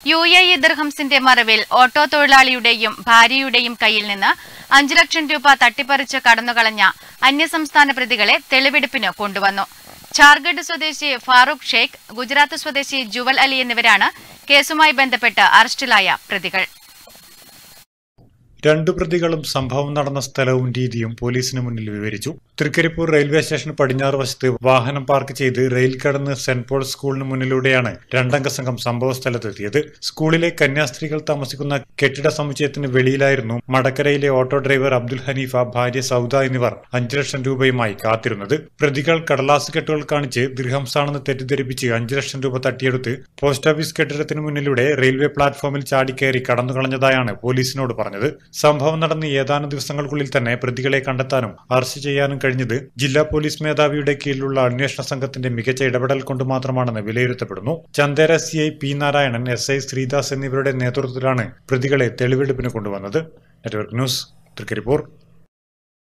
UAE ദിർഹംസിന്റെ മറവിൽ auto തൊഴിലാളിയുടെയും ഭാര്യയുടെയും കയ്യിൽ നിന്ന് 5 ലക്ഷം രൂപ തട്ടിപ്പറിച്ച് കടന്നുകളഞ്ഞ അന്യസംസ്ഥാന പ്രതികളെ തെളിവെടുപ്പിന് കൊണ്ടുവന്നു. ഝാർഖണ്ഡ് സ്വദേശി ഫാറൂഖ് ഷെയ്ഖ്, ഗുജറാത്ത് സ്വദേശി ജുവൽ അലി എന്നിവരാണ് കേസുമായി ബന്ധപ്പെട്ട് അറസ്റ്റിലായ പ്രതികൾ. രണ്ടു പ്രതികളും സംഭവം നടന്ന സ്ഥലവും രീതിയും പോലീസിന് മുന്നിൽ വിവരിച്ചു. തൃക്കരിപ്പൂർ റെയിൽവേ സ്റ്റേഷൻ പടിഞ്ഞാറ് വശത്ത് വാഹനം പാർക്ക് ചെയ്ത് റെയിൽ കടന്ന് സെന്റ് പോൾ സ്കൂളിന് മുന്നിലൂടെയാണ് രണ്ടംഗ സംഘം സംഭവ സ്ഥലത്തെത്തിയത്. സ്കൂളിലെ കന്യാസ്ത്രീകൾ താമസിക്കുന്ന കെട്ടിട സമുച്ചയത്തിന് വെളിയിലായിരുന്നു മടക്കരയിലെ ഓട്ടോ ഡ്രൈവർ അബ്ദുൽ ഹനീഫ, ഭാര്യ സൗദ എന്നിവർ 5 ലക്ഷം രൂപയുമായി കാത്തിരുന്നത്. പ്രതികൾ കടലാസ് കെട്ടുകൾ കാണിച്ച് ദിർഹംസാണെന്ന് തെറ്റിദ്ധരിപ്പിച്ച് 5 ലക്ഷം രൂപ തട്ടിയെടുത്ത് പോസ്റ്റ് ഓഫീസ് കെട്ടിടത്തിന് മുന്നിലൂടെ റെയിൽവേ പ്ലാറ്റ്ഫോമിൽ ചാടിക്കയറി കടന്നുകളഞ്ഞതായാണ് പോലീസിനോട് പറഞ്ഞത്. സംഭവം നടന്ന് ഏതാനും ദിവസങ്ങൾക്കുള്ളിൽ തന്നെ പ്രതികളെ കണ്ടെത്താനും അറസ്റ്റ് ചെയ്യാനും കഴിഞ്ഞത് ജില്ലാ പോലീസ് മേധാവിയുടെ കീഴിലുള്ള അന്വേഷണ സംഘത്തിന്റെ മികച്ച ഇടപെടൽ കൊണ്ട് മാത്രമാണെന്ന് വിലയിരുത്തപ്പെടുന്നു. Chandera CI P Narayanan, SI Sreedas എന്നിവരുടെ നേതൃത്വത്തിലാണ് പ്രതികളെ തെളിവെടുപ്പിന് കൊണ്ടുവന്നത്. Network news, Trikaripur.